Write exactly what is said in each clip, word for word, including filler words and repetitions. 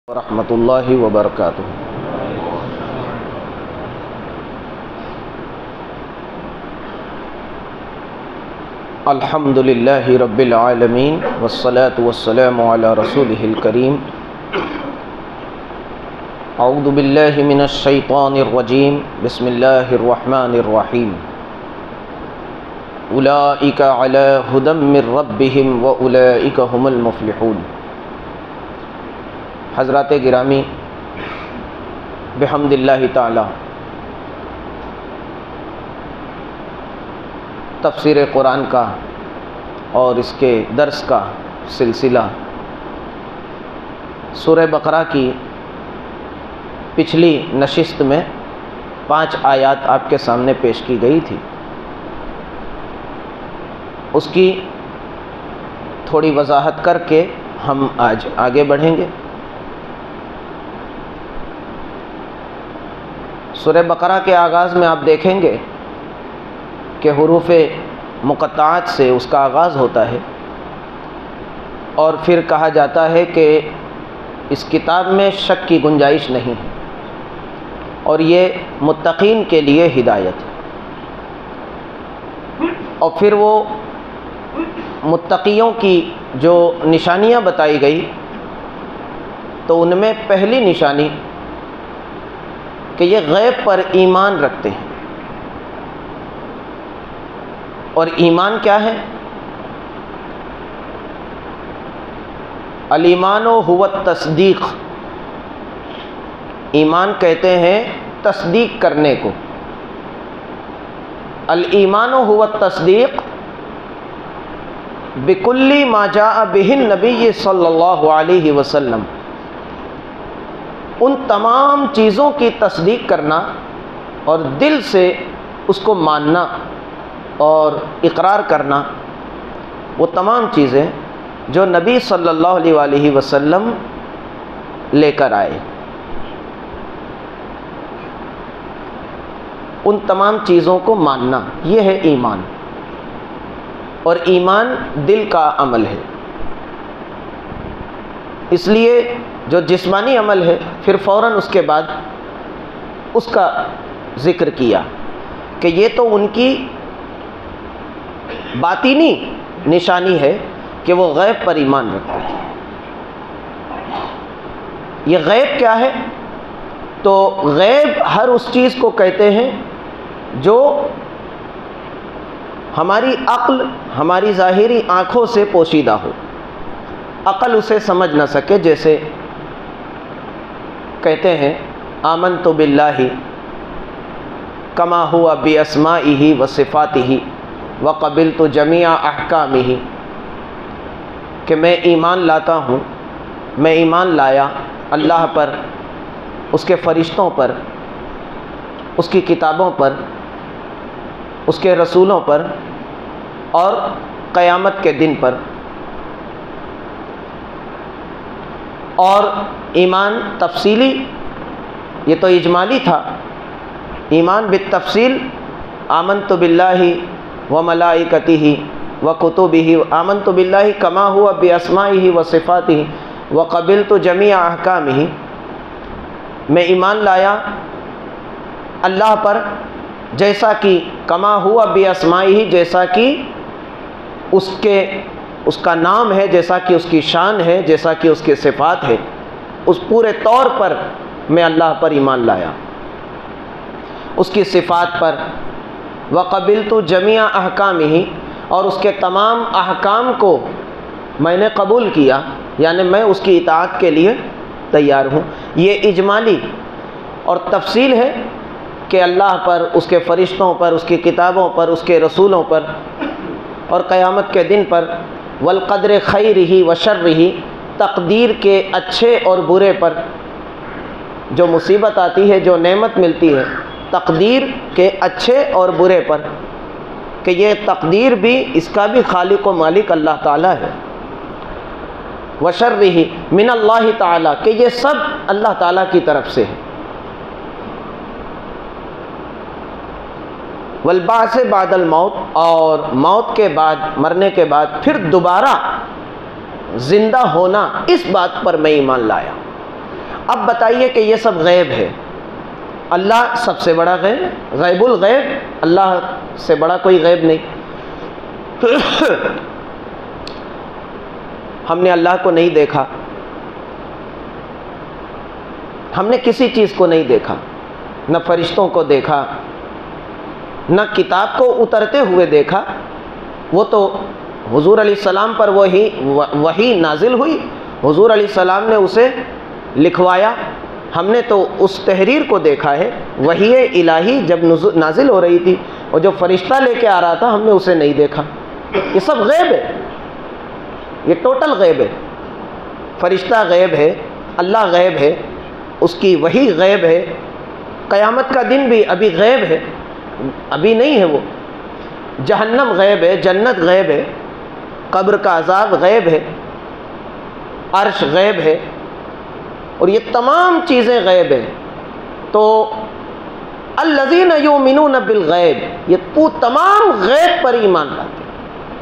ورحمۃ اللہ وبرکاتہ۔ الحمد للہ رب العالمین والصلاة والسلام علی رسولہ الکریم۔ اعوذ باللہ من الشیطان الرجیم، بسم اللہ الرحمن الرحیم۔ اولئک علی ھدی من ربہم واولئک ھم المفلحون۔ حضرات گرامی، بحمد اللہ تعالی تفسیر قرآن کا اور اس کے درس کا سلسلہ سورہ بقرہ کی پچھلی نشست میں پانچ آیات آپ کے سامنے پیش کی گئی تھی، اس کی تھوڑی وضاحت کر کے ہم آج آگے بڑھیں گے۔ سورہ بقرہ کے آغاز میں آپ دیکھیں گے کہ حروف مقطعات سے اس کا آغاز ہوتا ہے، اور پھر کہا جاتا ہے کہ اس کتاب میں شک کی گنجائش نہیں ہے اور یہ متقین کے لیے ہدایت ہے۔ اور پھر وہ متقیوں کی جو نشانیاں بتائی گئی، تو ان میں پہلی نشانی کہ یہ غیب پر ایمان رکھتے ہیں۔ اور ایمان کیا ہے؟ الایمان هو التصدیق۔ ایمان کہتے ہیں تصدیق کرنے کو۔ الایمان هو التصدیق بکل ما جاء به النبی صلی اللہ علیہ وسلم۔ ان تمام چیزوں کی تصدیق کرنا اور دل سے اس کو ماننا اور اقرار کرنا، وہ تمام چیزیں جو نبی صلی اللہ علیہ وآلہ وسلم لے کر آئے، ان تمام چیزوں کو ماننا، یہ ہے ایمان۔ اور ایمان دل کا عمل ہے، اس لیے جو جسمانی عمل ہے پھر فوراً اس کے بعد اس کا ذکر کیا کہ یہ تو ان کی باطنی نشانی ہے کہ وہ غیب پر ایمان رکھتے ہیں۔ یہ غیب کیا ہے؟ تو غیب ہر اس چیز کو کہتے ہیں جو ہماری عقل، ہماری ظاہری آنکھوں سے پوشیدہ ہو، عقل اسے سمجھ نہ سکے۔ جیسے کہتے ہیں آمنت باللہ کما ہوا باسمائہ وصفاتہ وقبلت جمیع احکامہ، کہ میں ایمان لاتا ہوں، میں ایمان لایا اللہ پر، اس کے فرشتوں پر، اس کی کتابوں پر، اس کے رسولوں پر، اور قیامت کے دن پر۔ اور ایمان تفصیلی، یہ تو اجمالی تھا، ایمان بالتفصیل آمنت باللہ وملائکتہ وکتبہ، آمنت باللہ کما ہوا باسمائہ وصفاتہ وقبلت جمیع احکامہ، میں ایمان لایا اللہ پر جیسا کہ کما ہوا باسمائہ، جیسا کہ اس کے اس کا نام ہے، جیسا کہ اس کی شان ہے، جیسا کہ اس کے صفات ہے، اس پورے طور پر میں اللہ پر ایمان لایا، اس کی صفات پر۔ وقبلت جمیع احکامہ، اور اس کے تمام احکام کو میں نے قبول کیا، یعنی میں اس کی اطاعت کے لیے تیار ہوں۔ یہ اجمالی اور تفصیل ہے کہ اللہ پر، اس کے فرشتوں پر، اس کی کتابوں پر، اس کے رسولوں پر، اور قیامت کے دن پر، والقدر خیرہ وشرہ، تقدیر کے اچھے اور برے پر، جو مصیبت آتی ہے، جو نعمت ملتی ہے، تقدیر کے اچھے اور برے پر، کہ یہ تقدیر بھی، اس کا بھی خالق و مالک اللہ تعالیٰ ہے۔ وشرہ من اللہ تعالیٰ، کہ یہ سب اللہ تعالیٰ کی طرف سے ہے۔ والبعث بعد الموت، اور موت کے بعد، مرنے کے بعد پھر دوبارہ زندہ ہونا، اس بات پر میں ایمان لایا۔ اب بتائیے کہ یہ سب غیب ہے، اللہ سب سے بڑا غیب ہے، غیب الغیب، اللہ سے بڑا کوئی غیب نہیں۔ ہم نے اللہ کو نہیں دیکھا، ہم نے کسی چیز کو نہیں دیکھا، نہ فرشتوں کو دیکھا، نہ کتاب کو اترتے ہوئے دیکھا، وہ تو حضور علیہ السلام پر وہی وحی نازل ہوئی، حضور علیہ السلام نے اسے لکھوایا، ہم نے تو اس تحریر کو دیکھا ہے، وحی الہی جب نازل ہو رہی تھی اور جو فرشتہ لے کے آ رہا تھا ہم نے اسے نہیں دیکھا۔ یہ سب غیب ہے، یہ ٹوٹل غیب ہے۔ فرشتہ غیب ہے، اللہ غیب ہے، اس کی وحی غیب ہے، قیامت کا دن بھی ابھی غیب ہے، ابھی نہیں ہے وہ، جہنم غیب ہے، جنت غیب ہے، قبر کا عذاب غیب ہے، عرش غیب ہے، اور یہ تمام چیزیں غیب ہیں۔ تو الذین یؤمنون بالغیب، یہ پو تمام غیب پر ایمان لاتے ہیں۔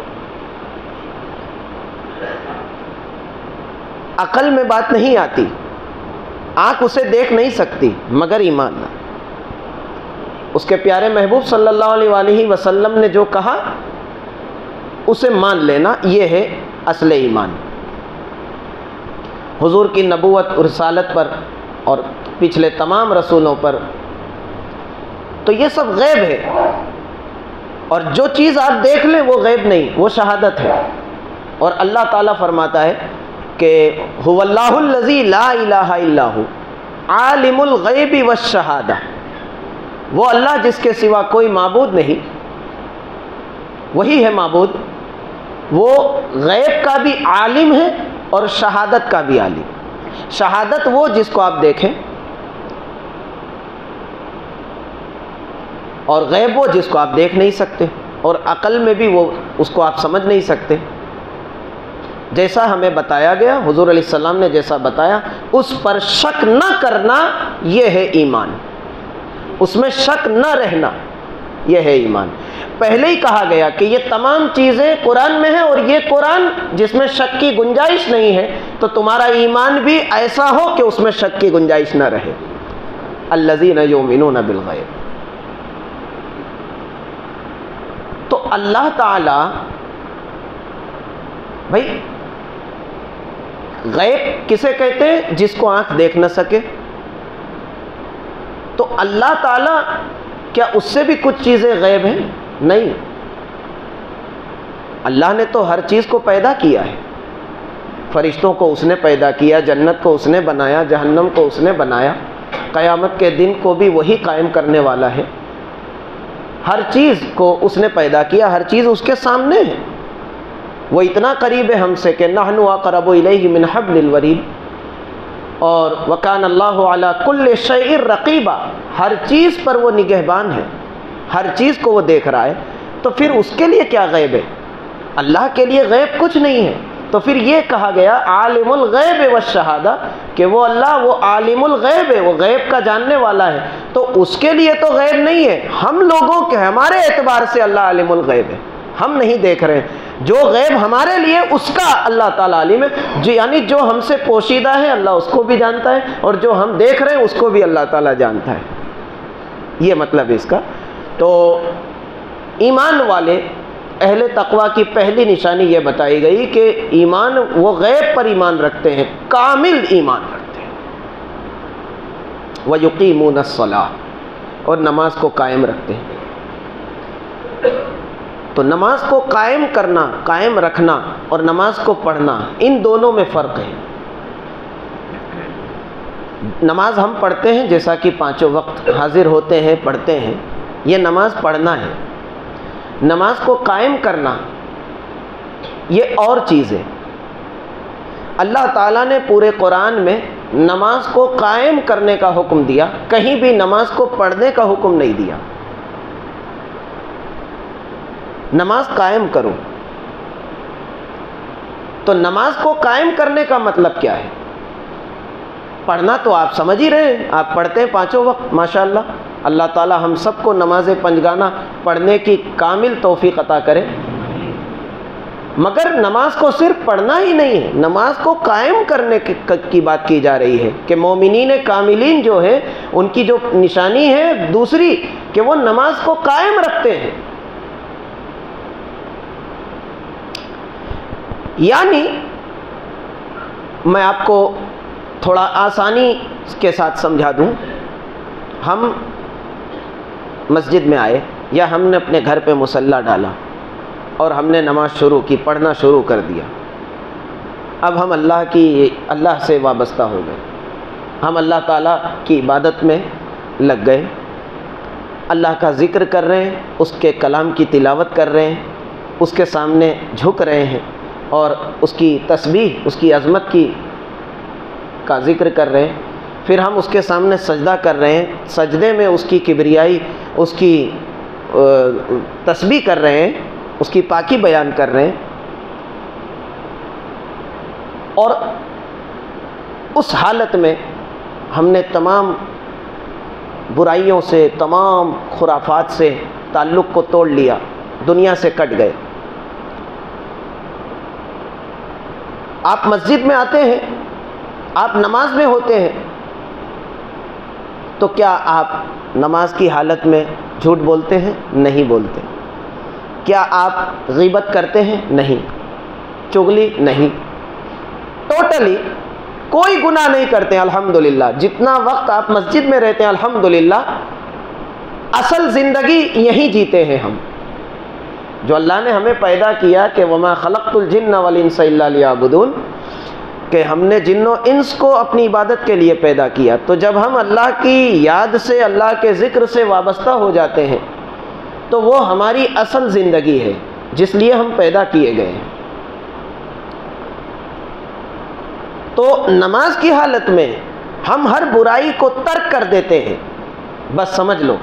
عقل میں بات نہیں آتی، آنکھ اسے دیکھ نہیں سکتی، مگر ایمان لا۔ اس کے پیارے محبوب صلی اللہ علیہ وآلہ وسلم نے جو کہا اسے مان لینا، یہ ہے اصل ایمان۔ حضور کی نبوت اور رسالت پر اور پچھلے تمام رسولوں پر، تو یہ سب غیب ہے، اور جو چیز آپ دیکھ لیں وہ غیب نہیں، وہ شہادت ہے۔ اور اللہ تعالیٰ فرماتا ہے کہ هو اللہ الذی لا الہ الا هو عالم الغیب والشہادہ، وہ اللہ جس کے سوا کوئی معبود نہیں، وہی ہے معبود، وہ غیب کا بھی عالم ہے اور شہادت کا بھی عالم۔ شہادت وہ جس کو آپ دیکھیں، اور غیب وہ جس کو آپ دیکھ نہیں سکتے، اور عقل میں بھی وہ اس کو آپ سمجھ نہیں سکتے۔ جیسا ہمیں بتایا گیا، حضور علیہ السلام نے جیسا بتایا، اس پر شک نہ کرنا، یہ ہے ایمان، اس میں شک نہ رہنا، یہ ہے ایمان۔ پہلے ہی کہا گیا کہ یہ تمام چیزیں قرآن میں ہیں، اور یہ قرآن جس میں شک کی گنجائش نہیں ہے، تو تمہارا ایمان بھی ایسا ہو کہ اس میں شک کی گنجائش نہ رہے۔ الذین یؤمنون بالغیب۔ تو اللہ تعالی بھائی، غیب کسے کہتے ہیں؟ جس کو آنکھ دیکھ نہ سکے۔ تو اللہ تعالیٰ کیا اس سے بھی کچھ چیزیں غیب ہیں؟ نہیں، اللہ نے تو ہر چیز کو پیدا کیا ہے، فرشتوں کو اس نے پیدا کیا، جنت کو اس نے بنایا، جہنم کو اس نے بنایا، قیامت کے دن کو بھی وہی قائم کرنے والا ہے۔ ہر چیز کو اس نے پیدا کیا، ہر چیز اس کے سامنے ہے، وہ اتنا قریب ہے ہم سے کہ نحن اقرب الیہ من حبل الورید، اور وکان اللہ علی کل شیء رقیبا، ہر چیز پر وہ نگہبان ہے، ہر چیز کو وہ دیکھ رہا ہے۔ تو پھر اس کے لیے کیا غیب ہے؟ اللہ کے لیے غیب کچھ نہیں ہے۔ تو پھر یہ کہا گیا عالم الغیب والشہادہ، کہ وہ اللہ وہ عالم الغیب ہے، وہ غیب کا جاننے والا ہے، تو اس کے لیے تو غیب نہیں ہے، ہم لوگوں کے ہمارے اعتبار سے اللہ عالم الغیب ہے، ہم نہیں دیکھ رہے ہیں، جو غیب ہمارے لیے اس کا اللہ تعالیٰ عالم ہے، جو یعنی جو ہم سے پوشیدہ ہے اللہ اس کو بھی جانتا ہے، اور جو ہم دیکھ رہے ہیں اس کو بھی اللہ تعالیٰ جانتا ہے، یہ مطلب ہے اس کا۔ تو ایمان والے اہل تقویٰ کی پہلی نشانی یہ بتائی گئی کہ ایمان وہ غیب پر ایمان رکھتے ہیں، کامل ایمان رکھتے ہیں، وَيُقِيمُونَ الصَّلَاةَ، اور نماز کو قائم رکھتے ہیں۔ تو نماز کو قائم کرنا، قائم رکھنا اور نماز کو پڑھنا، ان دونوں میں فرق ہے۔ نماز ہم پڑھتے ہیں جیسا کہ پانچوں وقت حاضر ہوتے ہیں، پڑھتے ہیں، یہ نماز پڑھنا ہے۔ نماز کو قائم کرنا یہ اور چیز ہے۔ اللہ تعالیٰ نے پورے قرآن میں نماز کو قائم کرنے کا حکم دیا، کہیں بھی نماز کو پڑھنے کا حکم نہیں دیا۔ نماز قائم کرو، تو نماز کو قائم کرنے کا مطلب کیا ہے؟ پڑھنا تو آپ سمجھ ہی رہے ہیں، آپ پڑھتے ہیں پانچوں وقت ماشاءاللہ، اللہ تعالی ہم سب کو نماز پنجگانہ پڑھنے کی کامل توفیق عطا کرے۔ مگر نماز کو صرف پڑھنا ہی نہیں ہے، نماز کو قائم کرنے کی بات کی جا رہی ہے کہ مومنین کاملین جو ہے ان کی جو نشانی ہے دوسری کہ وہ نماز کو قائم رکھتے ہیں. یعنی میں آپ کو تھوڑا آسانی کے ساتھ سمجھا دوں. ہم مسجد میں آئے یا ہم نے اپنے گھر پہ مصلی ڈالا اور ہم نے نماز شروع کی، پڑھنا شروع کر دیا. اب ہم اللہ کی اللہ سے وابستہ ہو گئے، ہم اللہ تعالیٰ کی عبادت میں لگ گئے، اللہ کا ذکر کر رہے ہیں، اس کے کلام کی تلاوت کر رہے ہیں، اس کے سامنے جھک رہے ہیں اور اس کی تسبیح، اس کی عظمت کی کا ذکر کر رہے ہیں. پھر ہم اس کے سامنے سجدہ کر رہے ہیں، سجدے میں اس کی کبریائی، اس کی تسبیح کر رہے ہیں، اس کی پاکی بیان کر رہے ہیں. اور اس حالت میں ہم نے تمام برائیوں سے، تمام خرافات سے تعلق کو توڑ لیا، دنیا سے کٹ گئے. آپ مسجد میں آتے ہیں، آپ نماز میں ہوتے ہیں، تو کیا آپ نماز کی حالت میں جھوٹ بولتے ہیں؟ نہیں بولتے. کیا آپ غیبت کرتے ہیں؟ نہیں. چغلی؟ نہیں. ٹوٹلی کوئی گناہ نہیں کرتے ہیں الحمدللہ. جتنا وقت آپ مسجد میں رہتے ہیں الحمدللہ اصل زندگی یہی جیتے ہیں ہم، جو اللہ نے ہمیں پیدا کیا کہ وما خلقت الجن والانس الا لیعبدون، کہ ہم نے جن و انس کو اپنی عبادت کے لیے پیدا کیا. تو جب ہم اللہ کی یاد سے، اللہ کے ذکر سے وابستہ ہو جاتے ہیں تو وہ ہماری اصل زندگی ہے جس لیے ہم پیدا کیے گئے ہیں. تو نماز کی حالت میں ہم ہر برائی کو ترک کر دیتے ہیں. بس سمجھ لو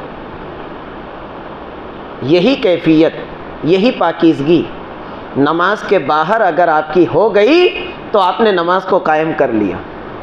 یہی کیفیت، یہی پاکیزگی نماز کے باہر اگر آپ کی ہو گئی تو آپ نے نماز کو قائم کر لیا.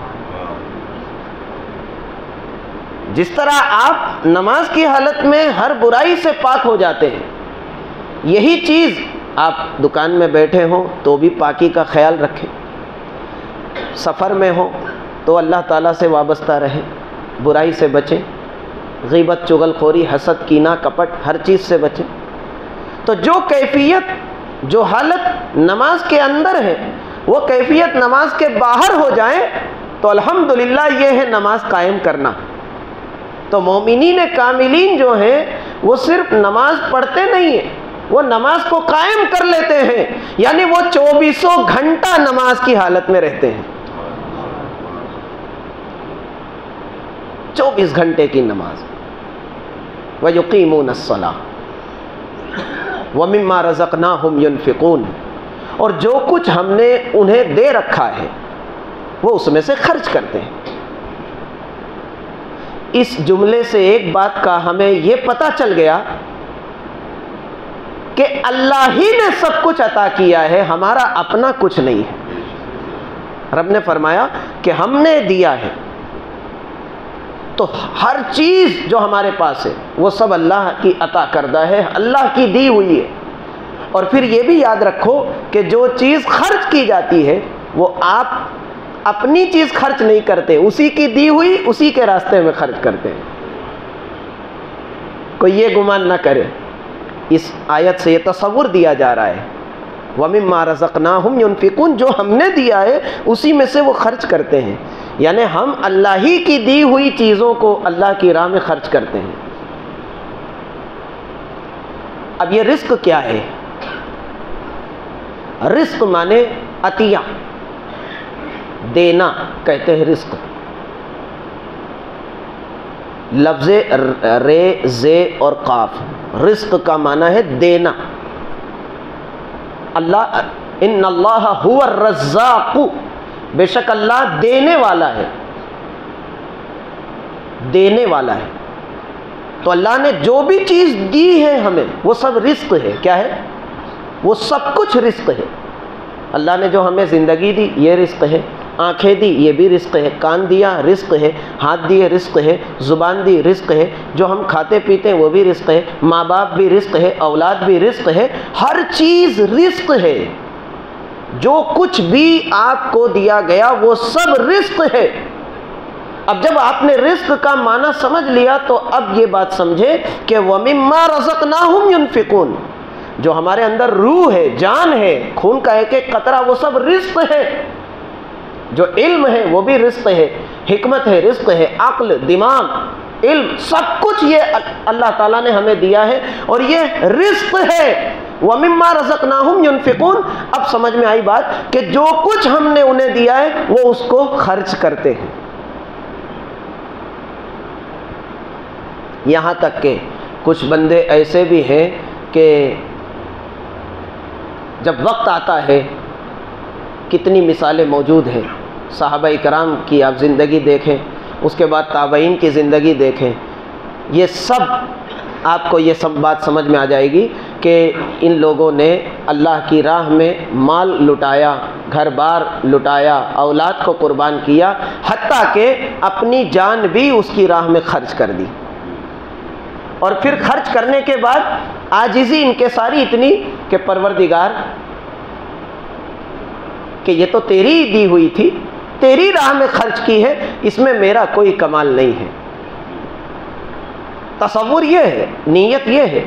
جس طرح آپ نماز کی حالت میں ہر برائی سے پاک ہو جاتے ہیں، یہی چیز آپ دکان میں بیٹھے ہوں تو بھی پاکی کا خیال رکھیں، سفر میں ہو تو اللہ تعالیٰ سے وابستہ رہیں، برائی سے بچیں، غیبت، چغل خوری، حسد، کینہ، کپٹ، ہر چیز سے بچیں. تو جو کیفیت، جو حالت نماز کے اندر ہے وہ کیفیت نماز کے باہر ہو جائیں تو الحمدللہ یہ ہے نماز قائم کرنا. تو مومنین کاملین جو ہیں وہ صرف نماز پڑھتے نہیں ہیں، وہ نماز کو قائم کر لیتے ہیں. یعنی وہ چوبیسوں گھنٹہ نماز کی حالت میں رہتے ہیں. چوبیس گھنٹے کی نماز. وَيُقِيمُونَ الصَّلَاةَ وَمِمَّا رَزَقْنَاهُمْ يُنْفِقُونَ، اور جو کچھ ہم نے انہیں دے رکھا ہے وہ اس میں سے خرچ کرتے ہیں. اس جملے سے ایک بات کا ہمیں یہ پتہ چل گیا کہ اللہ ہی نے سب کچھ عطا کیا ہے، ہمارا اپنا کچھ نہیں ہے. رب نے فرمایا کہ ہم نے دیا ہے، تو ہر چیز جو ہمارے پاس ہے وہ سب اللہ کی عطا کردہ ہے، اللہ کی دی ہوئی ہے. اور پھر یہ بھی یاد رکھو کہ جو چیز خرچ کی جاتی ہے وہ آپ اپنی چیز خرچ نہیں کرتے، اسی کی دی ہوئی اسی کے راستے میں خرچ کرتے ہیں. کوئی یہ گمان نہ کرے، اس آیت سے یہ تصور دیا جا رہا ہے وَمِمَّا رَزَقْنَاهُمْ يُنْفِقُونَ، جو ہم نے دیا ہے اسی میں سے وہ خرچ کرتے ہیں. یعنی ہم اللہ ہی کی دی ہوئی چیزوں کو اللہ کی راہ میں خرچ کرتے ہیں. اب یہ رزق کیا ہے؟ رزق مانے عطیہ، دینا کہتے ہیں رزق. لفظ رے، زے اور قاف، رزق کا معنی ہے دینا. اللہ ان اللہ هو الرزاق، بے شک اللہ دینے والا ہے، دینے والا ہے. تو اللہ نے جو بھی چیز دی ہے ہمیں وہ سب رزق ہے. کیا ہے؟ وہ سب کچھ رزق ہے. اللہ نے جو ہمیں زندگی دی یہ رزق ہے، آنکھیں دی یہ بھی رزق ہے، کان دیا رزق ہے، ہاتھ دیے رزق ہے، زبان دی رزق ہے، جو ہم کھاتے پیتے ہیں وہ بھی رزق ہے، ماں باپ بھی رزق ہے، اولاد بھی رزق ہے، ہر چیز رزق ہے. جو کچھ بھی آپ کو دیا گیا وہ سب رزق ہے۔ اب جب آپ نے رزق کا معنی سمجھ لیا تو اب یہ بات سمجھے کہ وَمِمَّا رَزَقْنَاهُمْ يُنْفِقُونَ، جو ہمارے اندر روح ہے، جان ہے، خون کا ایک ایک قطرہ، وہ سب رزق ہے۔ جو علم ہے وہ بھی رزق ہے، حکمت ہے، رزق ہے، عقل، دماغ، علم، سب کچھ یہ اللہ تعالیٰ نے ہمیں دیا ہے اور یہ رزق ہے۔ وَمِمَّا رَزَقْنَاهُمْ يُنْفِقُونَ، اب سمجھ میں آئی بات کہ جو کچھ ہم نے انہیں دیا ہے وہ اس کو خرچ کرتے ہیں۔ یہاں تک کہ کچھ بندے ایسے بھی ہیں کہ جب وقت آتا ہے، کتنی مثالیں موجود ہیں، صحابہ کرام کی آپ زندگی دیکھیں، اس کے بعد تابعین کی زندگی دیکھیں، یہ سب آپ کو یہ سب بات سمجھ میں آ جائے گی کہ ان لوگوں نے اللہ کی راہ میں مال لٹایا، گھر بار لٹایا، اولاد کو قربان کیا، حتیٰ کہ اپنی جان بھی اس کی راہ میں خرچ کر دی، اور پھر خرچ کرنے کے بعد عاجزی انکساری اتنی کہ پروردگار کہ یہ تو تیری دی ہوئی تھی، تیری راہ میں خرچ کی ہے، اس میں میرا کوئی کمال نہیں ہے۔ تصور یہ ہے، نیت یہ ہے۔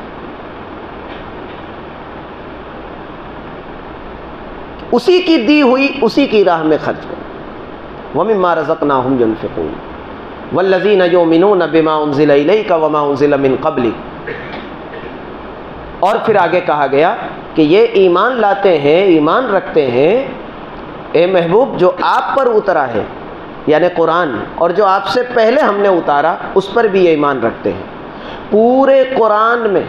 اسی کی دی ہوئی اسی کی راہ میں خرچ کرو۔ وَمِمَّا رَزَقْنَاهُمْ يُنْفِقُونَ وَالَّذِينَ يُؤْمِنُونَ بِمَا أُنزِلَ إِلَيْكَ وَمَا أُنزِلَ مِن قَبْلِكَ، اور پھر آگے کہا گیا کہ یہ ایمان لاتے ہیں، ایمان رکھتے ہیں اے محبوب جو آپ پر اترا ہے، یعنی قرآن، اور جو آپ سے پہلے ہم نے اتارا اس پر بھی یہ ایمان رکھتے ہیں۔ پورے قرآن میں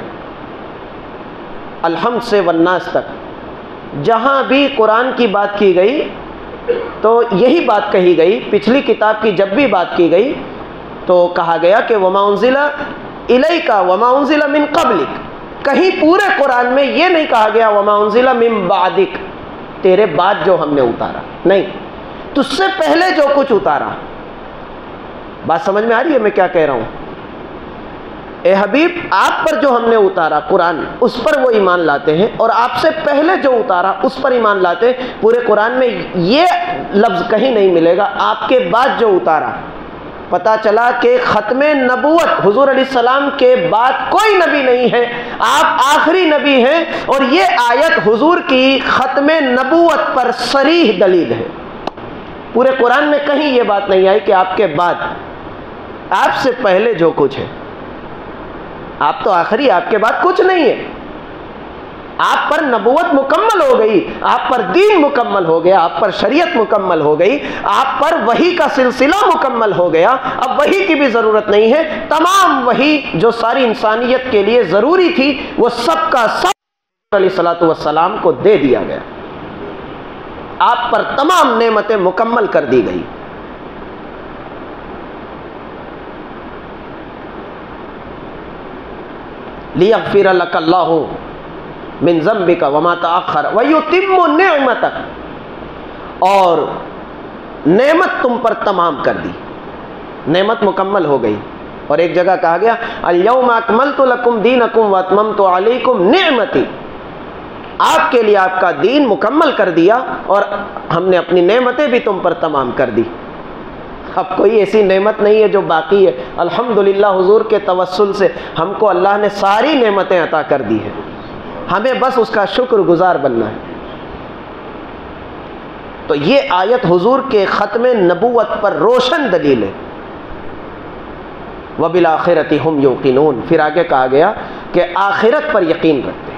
الحمد سے والناس تک جہاں بھی قرآن کی بات کی گئی تو یہی بات کہی گئی، پچھلی کتاب کی جب بھی بات کی گئی تو کہا گیا کہ وَمَا أُنزِلَ إِلَيْكَ وَمَا أُنزِلَ مِن قَبْلِكَ، کہیں پورے قرآن میں یہ نہیں کہا گیا وَمَا أُنزِلَ مِن بَعْدِكَ، تیرے بعد جو ہم نے اتارا، نہیں، تجھ سے پہلے جو کچھ اتارا۔ بات سمجھ میں آ رہی ہے میں کیا کہہ رہا ہوں؟ اے حبیب آپ پر جو ہم نے اتارا قرآن، اس پر وہ ایمان لاتے ہیں، اور آپ سے پہلے جو اتارا اس پر ایمان لاتے ہیں۔ پورے قرآن میں یہ لفظ کہیں نہیں ملے گا آپ کے بعد جو اتارا۔ پتہ چلا کہ ختم نبوت حضور علیہ السلام کے بعد کوئی نبی نہیں ہے، آپ آخری نبی ہیں، اور یہ آیت حضور کی ختم نبوت پر صریح دلیل ہے۔ پورے قرآن میں کہیں یہ بات نہیں آئی کہ آپ کے بعد، آپ سے پہلے جو کچھ ہے، آپ تو آخری، آپ کے بعد کچھ نہیں ہے۔ آپ پر نبوت مکمل ہو گئی، آپ پر دین مکمل ہو گیا، آپ پر شریعت مکمل ہو گئی، آپ پر وحی کا سلسلہ مکمل ہو گیا، اب وحی کی بھی ضرورت نہیں ہے۔ تمام وحی جو ساری انسانیت کے لیے ضروری تھی وہ سب کا سب علیہ الصلوۃ والسلام کو دے دیا گیا، آپ پر تمام نعمتیں مکمل کر دی گئی۔ لِيَغْفِرَ لَكَ اللَّهُ مِن ذَنبِكَ وَمَا تَأَخَّرَ وَيُتِمُّ نِعْمَتَكَ، اور نعمت تم پر تمام کر دی، نعمت مکمل ہو گئی۔ اور ایک جگہ کہا گیا الْيَوْمَ أَكْمَلْتُ لَكُمْ دِينَكُمْ وَأَتْمَمْتُ عَلَيْكُمْ نِعْمَتِي، آپ کے لیے آپ کا دین مکمل کر دیا اور ہم نے اپنی نعمتیں بھی تم پر تمام کر دی۔ اب کوئی ایسی نعمت نہیں ہے جو باقی ہے۔ الحمدللہ حضور کے توسل سے ہم کو اللہ نے ساری نعمتیں عطا کر دی ہیں، ہمیں بس اس کا شکر گزار بننا ہے۔ تو یہ آیت حضور کے ختم نبوت پر روشن دلیل ہے۔ وَبِالْآخِرَةِ هُمْ يُوقِنُونَ، پھر آگے کہا گیا کہ آخرت پر یقین رکھتے ہیں۔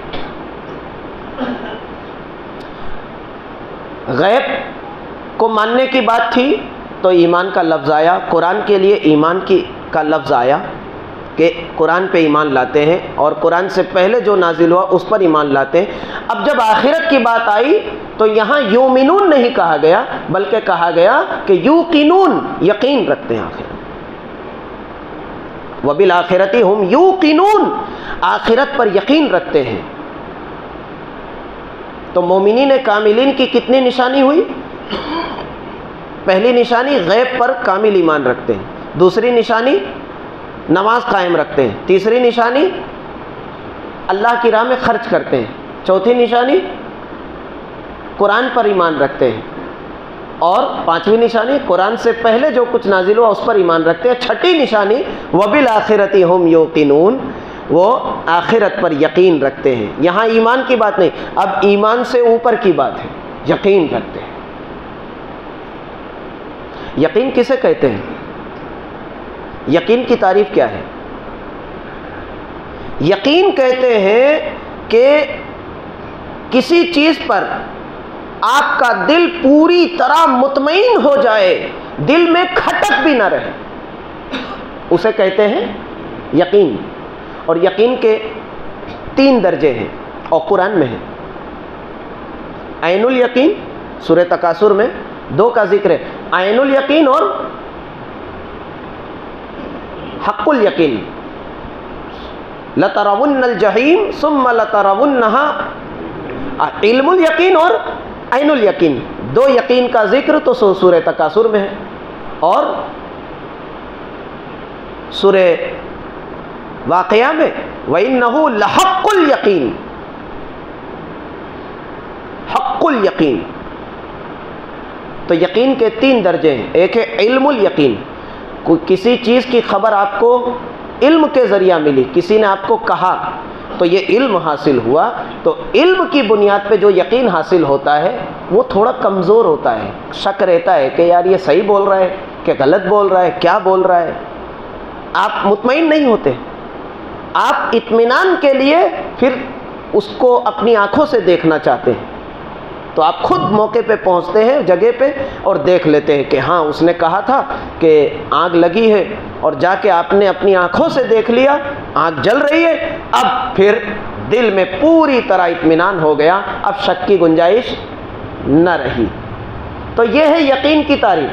غیب کو ماننے کی بات تھی تو ایمان کا لفظ آیا، قرآن کے لیے ایمان کی کا لفظ آیا کہ قرآن پہ ایمان لاتے ہیں، اور قرآن سے پہلے جو نازل ہوا اس پر ایمان لاتے ہیں۔ اب جب آخرت کی بات آئی تو یہاں یومنون نہیں کہا گیا بلکہ کہا گیا کہ یوقنون، یقین رکھتے ہیں آخرت۔ وبالآخرۃ ہم یوقنون، آخرت پر یقین رکھتے ہیں۔ تو مومنین کاملین کی کتنی نشانی ہوئی؟ پہلی نشانی غیب پر کامل ایمان رکھتے ہیں، دوسری نشانی نماز قائم رکھتے ہیں، تیسری نشانی اللہ کی راہ میں خرچ کرتے ہیں، چوتھی نشانی قرآن پر ایمان رکھتے ہیں، اور پانچویں نشانی قرآن سے پہلے جو کچھ نازل ہوا اس پر ایمان رکھتے ہیں۔ چھٹی نشانی وبالآخرۃ ہم یوقنون، وہ آخرت پر یقین رکھتے ہیں۔ یہاں ایمان کی بات نہیں، اب ایمان سے اوپر کی بات ہے، یقین رکھتے ہیں۔ یقین کسے کہتے ہیں؟ یقین کی تعریف کیا ہے؟ یقین کہتے ہیں کہ کسی چیز پر آپ کا دل پوری طرح مطمئن ہو جائے، دل میں کھٹک بھی نہ رہے، اسے کہتے ہیں یقین۔ اور یقین کے تین درجے ہیں اور قرآن میں ہیں۔ عین الیقین، سورہ تکاثر میں دو کا ذکر ہے، عین الیقین اور حق الیقین۔ لَتَرَوُنَّ الْجَحِيمَ ثُمَّ لَتَرَوُنَّهَا، علم الیقین اور عین الیقین، دو یقین کا ذکر تو سورہ تکاثر میں ہے، اور سورہ واقعہ میں وَإِنَّهُ لَحَقُّ الْيَقِينِ، حق الیقین۔ تو یقین کے تین درجے ہیں، ایک ہے علم الیقین، کوئی کسی چیز کی خبر آپ کو علم کے ذریعہ ملی، کسی نے آپ کو کہا تو یہ علم حاصل ہوا، تو علم کی بنیاد پہ جو یقین حاصل ہوتا ہے وہ تھوڑا کمزور ہوتا ہے، شک رہتا ہے کہ یار یہ صحیح بول رہا ہے کہ غلط بول رہا ہے، کیا بول رہا ہے، آپ مطمئن نہیں ہوتے۔ آپ اطمینان کے لیے پھر اس کو اپنی آنکھوں سے دیکھنا چاہتے ہیں، تو آپ خود موقع پہ پہنچتے ہیں، جگہ پہ، اور دیکھ لیتے ہیں کہ ہاں اس نے کہا تھا کہ آگ لگی ہے، اور جا کے آپ نے اپنی آنکھوں سے دیکھ لیا آگ جل رہی ہے، اب پھر دل میں پوری طرح اطمینان ہو گیا، اب شک کی گنجائش نہ رہی۔ تو یہ ہے یقین کی تعریف۔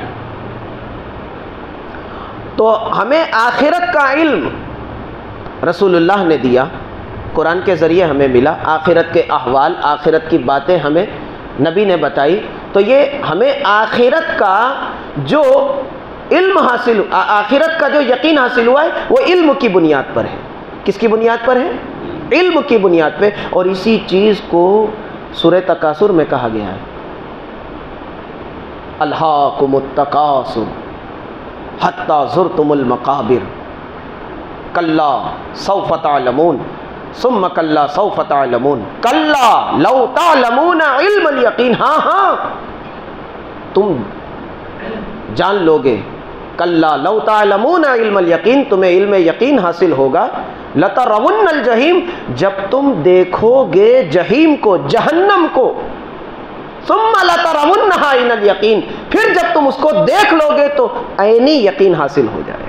تو ہمیں آخرت کا علم رسول اللہ نے دیا، قرآن کے ذریعے ہمیں ملا، آخرت کے احوال، آخرت کی باتیں ہمیں نبی نے بتائی، تو یہ ہمیں آخرت کا جو علم حاصل، آخرت کا جو یقین حاصل ہوا ہے وہ علم کی بنیاد پر ہے۔ کس کی بنیاد پر ہے؟ علم کی بنیاد پہ، اور اسی چیز کو سورہ تکاثر میں کہا گیا ہے، الہاکم التکاثر حتی زرتم المقابر کلا سوف تعلمون ثم کلا سوف تعلمون کلا لو تعلمون علم الیقین، ہاں ہاں تم جان لوگے، کلا لو تعلمون علم الیقین، تمہیں علم یقین حاصل ہوگا، لترون الجحیم، جب تم دیکھو گے جہیم کو، جہنم کو، ثم لترونها عین الیقین، پھر جب تم اس کو دیکھ لو گے تو عینی یقین حاصل ہو جائے۔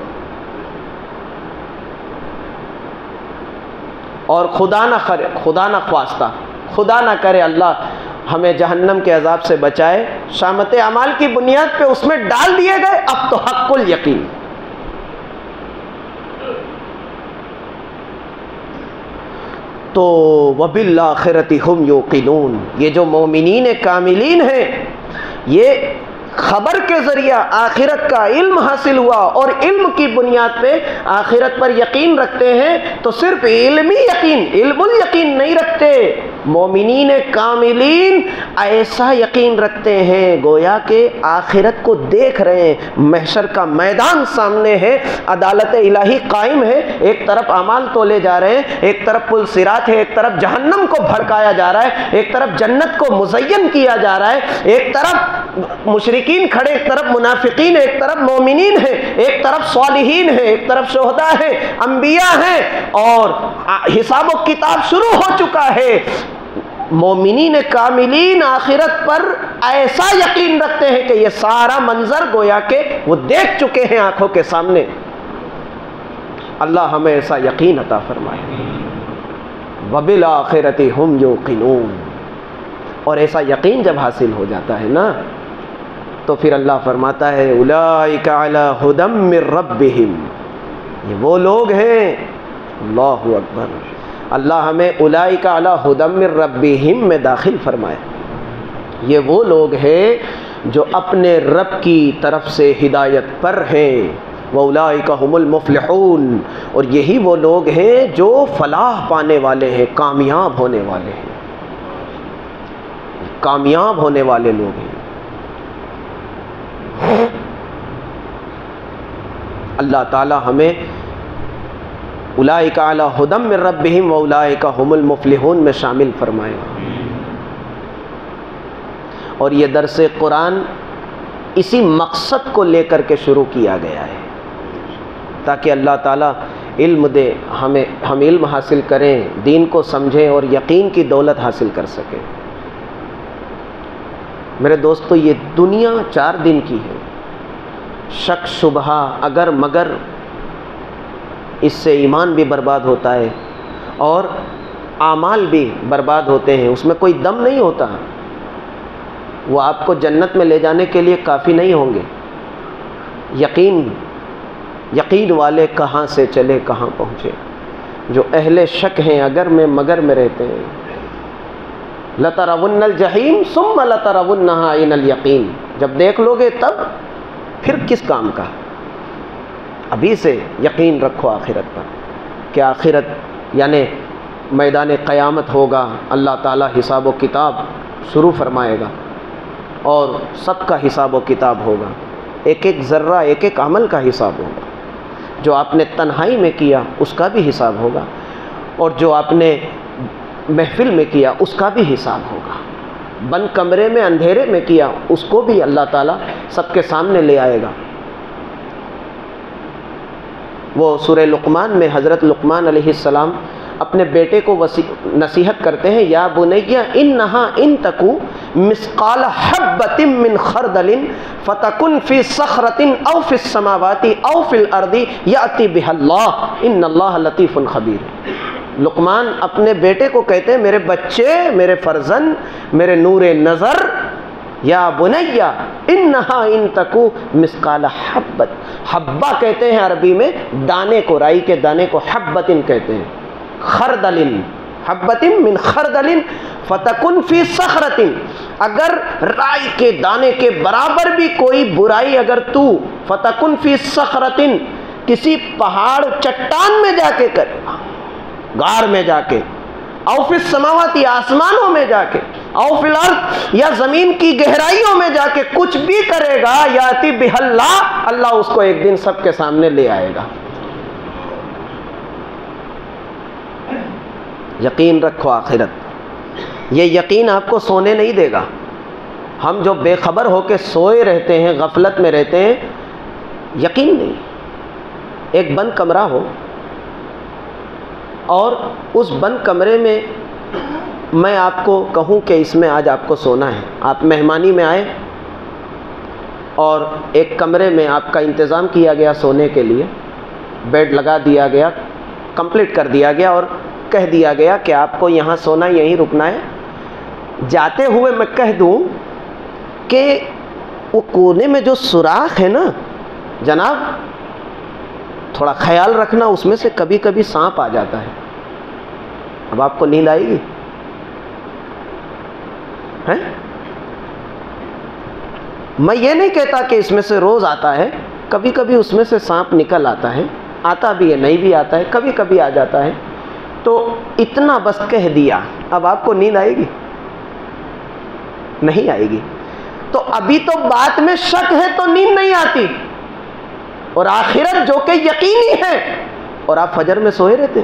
اور خدا نہ کرے، خدا نہ خواستہ، خدا نہ کرے اللہ ہمیں جہنم کے عذاب سے بچائے، شامت اعمال کی بنیاد پہ اس میں ڈال دیے گئے، اب تو حق الیقین۔ تو وبالآخرۃ ہم یوقنون، یہ جو مومنین کاملین ہیں، یہ خبر کے ذریعہ آخرت کا علم حاصل ہوا، اور علم کی بنیاد پہ آخرت پر یقین رکھتے ہیں، تو صرف علمی یقین، علم الیقین نہیں رکھتے، مومنین کاملین ایسا یقین رکھتے ہیں گویا کہ آخرت کو دیکھ رہے ہیں، محشر کا میدان سامنے ہے، عدالت الہی قائم ہے، ایک طرف اعمال تولے جا رہے ہیں، ایک طرف پل صراط ہے، ایک طرف جہنم کو بھڑکایا جا رہا ہے، ایک طرف جنت کو مزین کیا جا رہا ہے، ایک طرف مشرکین کھڑے، ایک طرف منافقین، ایک طرف مومنین ہیں، ایک طرف صالحین ہیں، ایک طرف شہداء ہیں، انبیاء ہیں، اور حساب و کتاب شروع ہو چکا ہے۔ مومنین کاملین آخرت پر ایسا یقین رکھتے ہیں کہ یہ سارا منظر گویا کہ وہ دیکھ چکے ہیں آنکھوں کے سامنے۔ اللہ ہمیں ایسا یقین عطا فرمائے۔ وبالآخرۃ ہم یوقنون، اور ایسا یقین جب حاصل ہو جاتا ہے نا، تو پھر اللہ فرماتا ہے اولئک علی ھدی من ربہم، یہ وہ لوگ ہیں، اللہ اکبر، اللہ ہمیں اولئک علی ھدی من ربہم میں داخل فرمائے۔ یہ وہ لوگ ہیں جو اپنے رب کی طرف سے ہدایت پر ہیں، وَأُولَٰئِكَ هُمُ الْمُفْلِحُونَ، اور یہی وہ لوگ ہیں جو فلاح پانے والے ہیں، کامیاب ہونے والے ہیں، کامیاب ہونے والے لوگ ہیں۔ اللہ تعالی ہمیں اولئک علی ھدی من ربہم واولئک ھم المفلحون میں شامل فرمائے۔ اور یہ درس قرآن اسی مقصد کو لے کر کے شروع کیا گیا ہے، تاکہ اللہ تعالیٰ علم دے، ہمیں ہم علم حاصل کریں، دین کو سمجھیں اور یقین کی دولت حاصل کر سکیں۔ میرے دوستو، یہ دنیا چار دن کی ہے، شک شبہ اگر مگر اس سے ایمان بھی برباد ہوتا ہے اور اعمال بھی برباد ہوتے ہیں، اس میں کوئی دم نہیں ہوتا، وہ آپ کو جنت میں لے جانے کے لیے کافی نہیں ہوں گے۔ یقین یقین والے کہاں سے چلے کہاں پہنچے، جو اہل شک ہیں اگر میں مگر میں رہتے ہیں۔ لَتَرَوُنَّ الْجَحِيمَ ثُمَّ لَتَرَوُنَّهَا عَيْنَ الْيَقِينِ، جب دیکھ لو گے تب پھر کس کام کا، ابھی سے یقین رکھو آخرت پر کہ آخرت یعنی میدان قیامت ہوگا، اللہ تعالیٰ حساب و کتاب شروع فرمائے گا اور سب کا حساب و کتاب ہوگا، ایک ایک ذرہ ایک ایک عمل کا حساب ہوگا، جو آپ نے تنہائی میں کیا اس کا بھی حساب ہوگا اور جو آپ نے محفل میں کیا اس کا بھی حساب ہوگا، بند کمرے میں اندھیرے میں کیا اس کو بھی اللہ تعالیٰ سب کے سامنے لے آئے گا۔ وہ سورہ لقمان میں حضرت لقمان علیہ السلام اپنے بیٹے کو نصیحت کرتے ہیں، یا بنی انہا ان تکو مثقال حبۃ من خردل فتکن فی صخرۃ او فی السماوات او فی الارض یأتی بها اللہ ان اللہ لطیف خبیر۔ لقمان اپنے بیٹے کو کہتے ہیں، میرے بچے، میرے فرزند، میرے نور نظر، یا بنی انہا ان تکو مثقال حبۃ، حبہ کہتے ہیں عربی میں دانے کو، رائی کے دانے کو حبۃ کہتے ہیں، خردل حبۃ من خردل فتکن فی صخرۃ، اگر رائی کے دانے کے برابر بھی کوئی برائی اگر تو فتکن فی صخرۃ کسی پہاڑ چٹان میں جا کے کرے گا، غار میں جا کے، او فی السماوات یا آسمانوں میں جا کے، او فی الارض یا زمین کی گہرائیوں میں جا کے کچھ بھی کرے گا، یاتی بہ اللہ، اللہ اس کو ایک دن سب کے سامنے لے آئے گا۔ یقین رکھو آخرت، یہ یقین آپ کو سونے نہیں دے گا۔ ہم جو بے خبر ہو کے سوئے رہتے ہیں، غفلت میں رہتے ہیں، یقین نہیں۔ ایک بند کمرہ ہو اور اس بند کمرے میں میں آپ کو کہوں کہ اس میں آج آپ کو سونا ہے، آپ مہمانی میں آئے اور ایک کمرے میں آپ کا انتظام کیا گیا سونے کے لیے، بیڈ لگا دیا گیا، کمپلیٹ کر دیا گیا اور کہہ دیا گیا کہ آپ کو یہاں سونا، یہیں رکنا ہے۔ جاتے ہوئے میں کہہ دوں کہ وہ کونے میں جو سوراخ ہے نا جناب، تھوڑا خیال رکھنا، اس میں سے کبھی کبھی سانپ آ جاتا ہے۔ اب آپ کو نیند آئے گی؟ ہیں؟ میں یہ نہیں کہتا کہ اس میں سے روز آتا ہے، کبھی کبھی اس میں سے سانپ نکل آتا ہے، آتا بھی ہے، نہیں بھی آتا ہے، کبھی کبھی آ جاتا ہے۔ تو اتنا بس کہہ دیا، اب آپ کو نیند آئے گی؟ نہیں آئے گی۔ تو ابھی تو بات میں شک ہے تو نیند نہیں آتی، اور آخرت جو کہ یقینی ہے، اور آپ فجر میں سوئے رہتے۔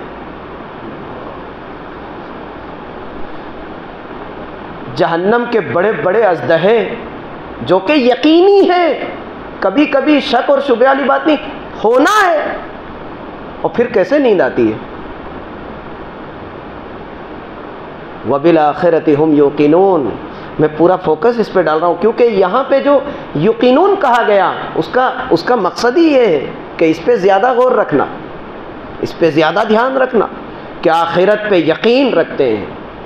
جہنم کے بڑے بڑے اژدہے جو کہ یقینی ہیں، کبھی کبھی شک اور شبہ والی بات نہیں، ہونا ہے، اور پھر کیسے نیند آتی ہے؟ وَبِالْآخِرَةِ هُمْ يُوقِنُونَ، میں پورا فوکس اس پہ ڈال رہا ہوں کیونکہ یہاں پہ جو یقینون کہا گیا اس کا اس کا مقصد ہی یہ ہے کہ اس پہ زیادہ غور رکھنا، اس پہ زیادہ دھیان رکھنا کہ آخرت پہ یقین رکھتے ہیں،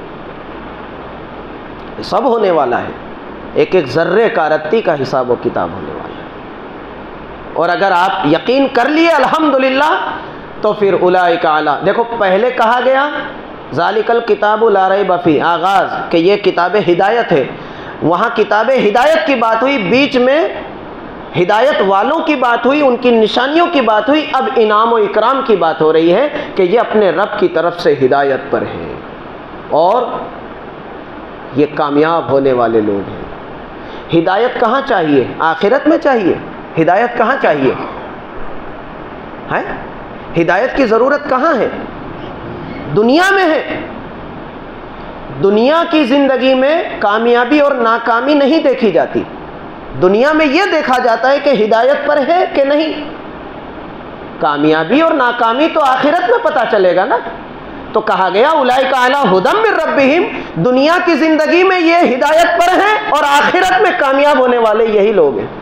سب ہونے والا ہے، ایک ایک ذرے کا رتی کا حساب و کتاب ہونے والا ہے۔ اور اگر آپ یقین کر لیے الحمدللہ تو پھر اولئک اعلی، دیکھو پہلے کہا گیا ذالک الکتاب لا ریب فیہ، آغاز کہ یہ کتاب ہدایت ہے، وہاں کتاب ہدایت کی بات ہوئی، بیچ میں ہدایت والوں کی بات ہوئی، ان کی نشانیوں کی بات ہوئی، اب انعام و اکرام کی بات ہو رہی ہے کہ یہ اپنے رب کی طرف سے ہدایت پر ہیں اور یہ کامیاب ہونے والے لوگ ہیں۔ ہدایت کہاں چاہیے؟ آخرت میں چاہیے۔ ہدایت کہاں چاہیے ہے؟ ہدایت کی ضرورت کہاں ہے؟ دنیا میں ہے۔ دنیا کی زندگی میں کامیابی اور ناکامی نہیں دیکھی جاتی، دنیا میں یہ دیکھا جاتا ہے کہ ہدایت پر ہے کہ نہیں۔ کامیابی اور ناکامی تو آخرت میں پتہ چلے گا نا۔ تو کہا گیا اولئک علی ھدی من ربہم، دنیا کی زندگی میں یہ ہدایت پر ہیں اور آخرت میں کامیاب ہونے والے یہی لوگ ہیں۔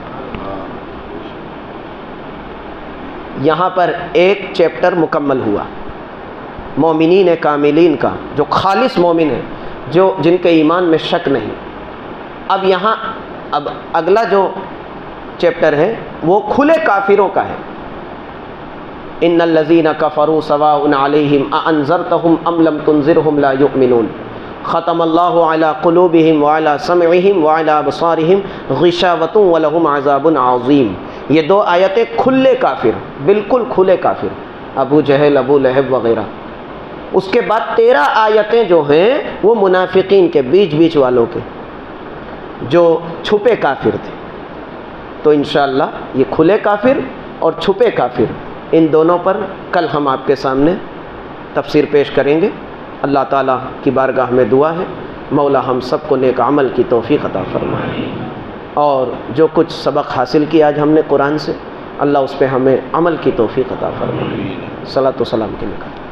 یہاں پر ایک چیپٹر مکمل ہوا مومنین کاملین کا، جو خالص مومن ہیں، جو جن کے ایمان میں شک نہیں۔ اب یہاں اب اگلا جو چیپٹر ہے وہ کھلے کافروں کا ہے۔ ان الذین کفروا سواء علیہم اانذرتہم ام لم تنذرہم لا یؤمنون ختم اللہ علی قلوبہم وعلی سمعہم وعلی ابصارہم غشاوۃ ولہم عذاب عظیم۔ یہ دو آیتیں کھلے کافر، بالکل کھلے کافر، ابو جہل، ابو لہب وغیرہ۔ اس کے بعد تیرہ آیتیں جو ہیں وہ منافقین کے، بیچ بیچ والوں کے، جو چھپے کافر تھے۔ تو انشاءاللہ یہ کھلے کافر اور چھپے کافر، ان دونوں پر کل ہم آپ کے سامنے تفسیر پیش کریں گے۔ اللہ تعالیٰ کی بارگاہ میں دعا ہے مولا ہم سب کو نیک عمل کی توفیق عطا فرمائے، اور جو کچھ سبق حاصل کیا آج ہم نے قرآن سے، اللہ اس پہ ہمیں عمل کی توفیق عطا فرمائے۔ صلاۃ و سلام کے نکال